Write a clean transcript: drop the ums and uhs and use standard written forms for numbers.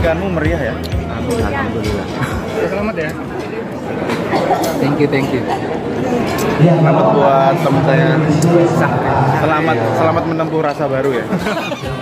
pernikahanmu meriah ya? Amin, alhamdulillah. Selamat ya. Thank you. Selamat buat teman saya. Selamat menempuh rasa baru ya.